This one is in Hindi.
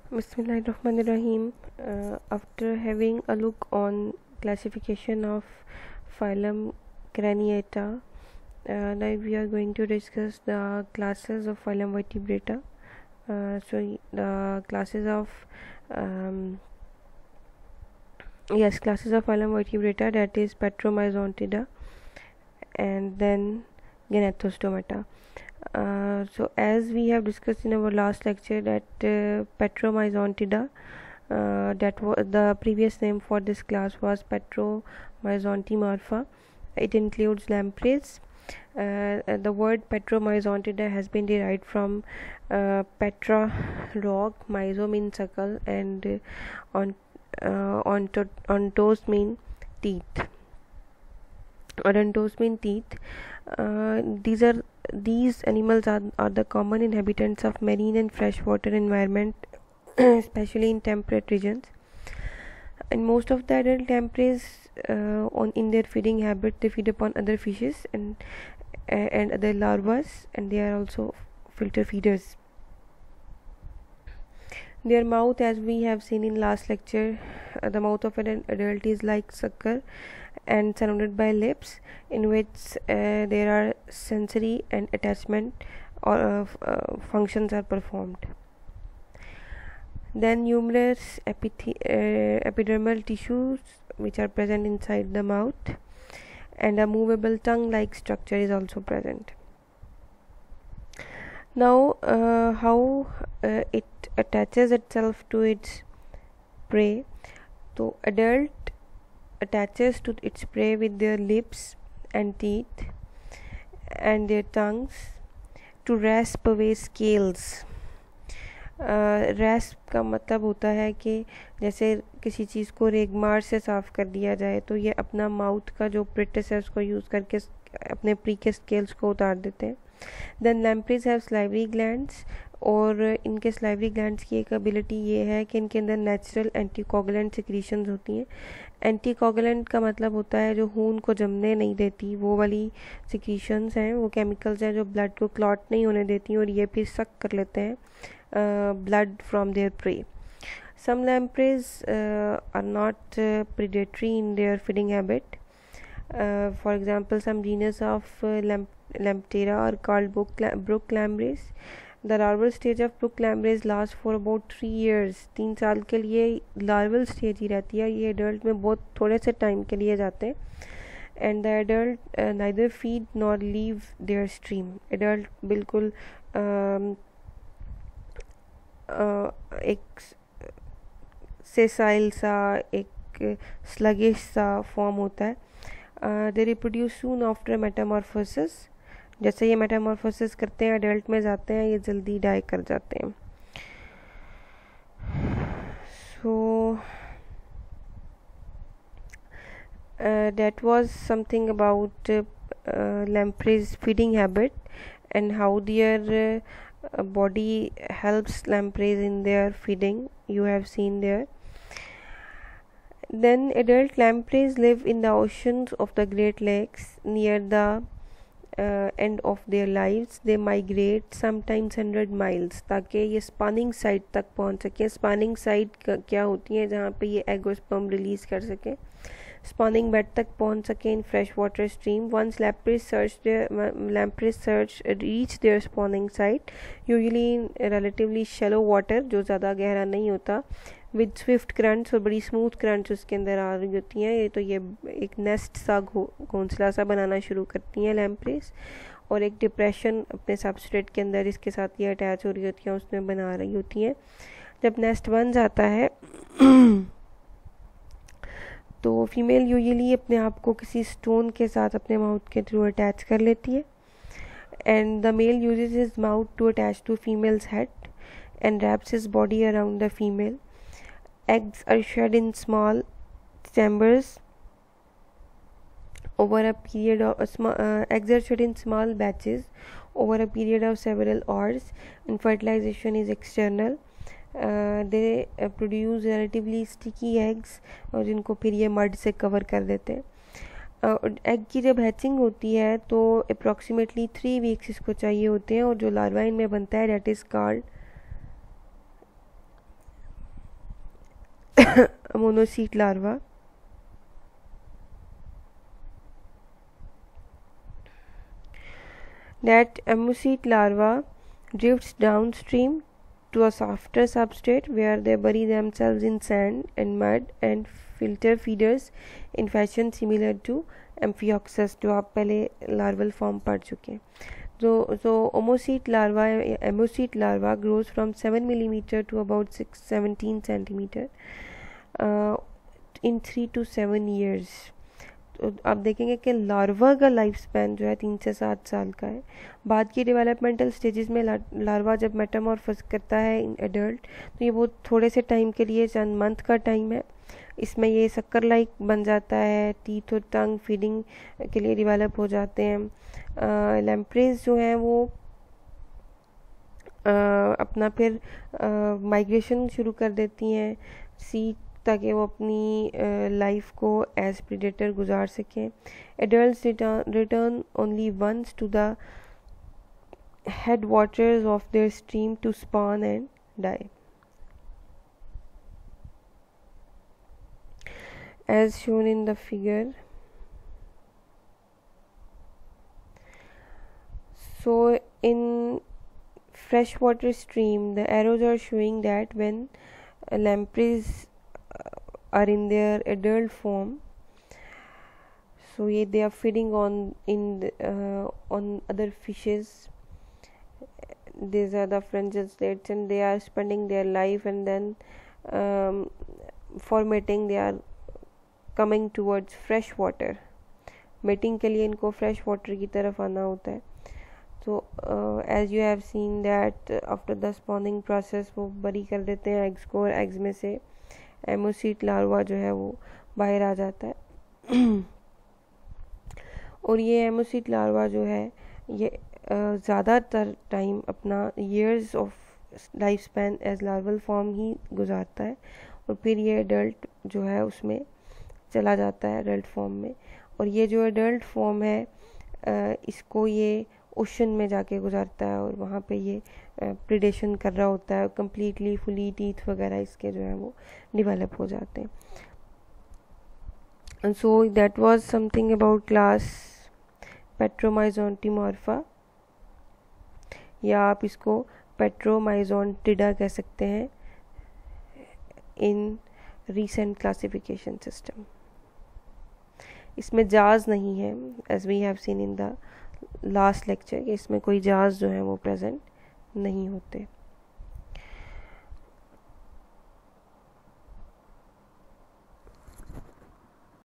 Bismillahirrahmanirrahim. After having a look on classification of phylum Craniata, now we are going to discuss the classes of phylum Vertebrata. The classes of classes of phylum Vertebrata, that is Petromyzontida and then Gnathostomata. So as we have discussed in our last lecture that Petromyzontida, that was the previous name for this class was Petromyzontimorpha. It includes lampreys. The word Petromyzontida has been derived from Petra, rock, myzo means suckle, and ontos mean teeth. Odontos mean teeth. These animals are the common inhabitants of marine and freshwater environment, especially in temperate regions. And most of the adult lampreys, in their feeding habit, they feed upon other fishes and other larvae, and they are also filter feeders. Their mouth, as we have seen in last lecture, the mouth of an adult is like sucker and surrounded by lips, in which there are sensory and attachment or functions are performed. Then numerous epidermal tissues which are present inside the mouth, and a movable tongue-like structure is also present. Now, how it attaches itself to its prey. So, adult attaches to its prey with their lips and teeth and their tongues to rasp away scales. रैस्प का मतलब होता है कि जैसे किसी चीज़ को रेगमार से साफ़ कर दिया जाए, तो ये अपना माउथ का जो प्रिटिस है उसको यूज़ करके अपने प्री के स्केल्स को उतार देते हैं. Then lampreys have salivary glands, और इनके स्लाइवरी ग्लैंड्स की एक एबिलिटी ये है कि इनके अंदर नेचुरल एंटीकोगुलेंट सिक्रीशंस होती हैं. एंटीकोगुलेंट का मतलब होता है जो खून को जमने नहीं देती, वो वाली सिक्रीशंस हैं, वो केमिकल्स हैं जो ब्लड को क्लॉट नहीं होने देती और ये फिर सक कर लेते हैं blood from their prey. Some lampreys are not predatory in their feeding habit. For example, some genus of Lamptera are called brook lampreys. The larval stage of brook lampreys lasts for about 3 years. 3 साल के लिए larval stage ही रहती है. ये adult में बहुत थोड़े से time के लिए जाते हैं. And the adult neither feed nor leave their stream. Adult बिल्कुल एक सेसाइल सा, एक स्लगिश सा फॉर्म होता है. They reproduce soon after metamorphosis. जैसे ये मेटामॉर्फोसिस करते हैं, एडल्ट में जाते हैं, ये जल्दी डाई कर जाते हैं. सो that was something about lampreys feeding habit and how their body helps lampreys in their feeding. You have seen there. Then adult lampreys live in the oceans of the Great Lakes. Near the end of their lives they migrate sometimes 100 miles ताकि ये स्पॉनिंग साइट तक पहुंच सके. स्पॉनिंग साइट क्या होती है? जहाँ पे ये एग और स्पर्म रिलीज़ कर सके, spawning bed तक पहुंच सके in freshwater stream. Once lampreys reach their spawning site, usually in relatively shallow water, जो ज़्यादा गहरा नहीं होता, with swift currents और बड़ी smooth currents उसके अंदर आ रही होती हैं. ये तो ये एक नेस्ट सा घोंसला सा बनाना शुरू करती हैं lampreys, और एक डिप्रेशन अपने सबस्ट्रेट के अंदर इसके साथ ये अटैच हो रही होती हैं, उसमें बना रही होती हैं. जब नेस्ट बन जाता है तो फीमेल यूजुअली अपने आप को किसी स्टोन के साथ अपने माउथ के थ्रू अटैच कर लेती है. And the male uses his mouth to attach to females head and wraps his body around the female. Eggs are shed in small chambers over a period of eggs are shed in small batches over a period of several hours, and fertilization is external. They produce relatively sticky eggs, और जिनको फिर ये मड से कवर कर देते हैं. एग की जब हैचिंग होती है तो अप्रॉक्सीमेटली 3 वीक्स इसको चाहिए होते हैं, और जो लार्वा इनमें बनता है that is called monocoete larva. That monocoete larva drifts downstream to a softer substrate where they bury themselves in sand and mud and filter feeders in fashion similar to Amphioxus, जो आप पहले larval form पढ़ चुके हैं. So monocoete larva grows from 7 millimeter to about 17 centimeter in 3 to 7 years. तो आप देखेंगे कि लार्वा का लाइफ स्पैन जो है 3 से 7 साल का है. बाद की डेवलपमेंटल स्टेजेस में लार्वा जब मेटामॉर्फोस करता है इन एडल्ट, तो ये बहुत थोड़े से टाइम के लिए, चंद मंथ का टाइम है. इसमें ये शक्कर लाइक बन जाता है, टीथ और टंग फीडिंग के लिए डेवलप हो जाते हैं. लैम्प्रेज जो हैं वो अपना फिर माइग्रेशन शुरू कर देती हैं सी, ताकि वो अपनी लाइफ को एज प्रेडेटर गुजार सकें. Adults return only once to the head waters of their stream to spawn and die. As shown in the figure. So in freshwater stream, the arrows are showing that when lampreys are in their adult form, so they are feeding on other fishes. These are the fringed slates, and they are spending their life, and then for mating they are coming towards fresh water. Mating के लिए इनको fresh water की तरफ आना होता है. So as you have seen that after the spawning process वो बरी कर देते हैं eggs को, और eggs में से monocoete larva जो है वो बाहर आ जाता है. और ये monocoete larva जो है ये ज़्यादातर टाइम अपना years of life span as larval form ही गुजारता है, और फिर ये एडल्ट जो है उसमें चला जाता है एडल्ट फॉर्म में. और ये जो एडल्ट फॉर्म है इसको ये ओशन में जाके गुजारता है, और वहाँ पे ये प्रीडेशन कर रहा होता है कम्प्लीटली, फुली टीथ वगैरह इसके जो है वो डेवलप हो जाते हैं. And so that was something about class Petromyzontiformes, या आप इसको पेट्रोमाइजोंटिडा कह सकते हैं इन recent classification system. इसमें जाज नहीं है, as we have seen in the last lecture, इसमें कोई जाज जो है वो प्रेजेंट नहीं होते.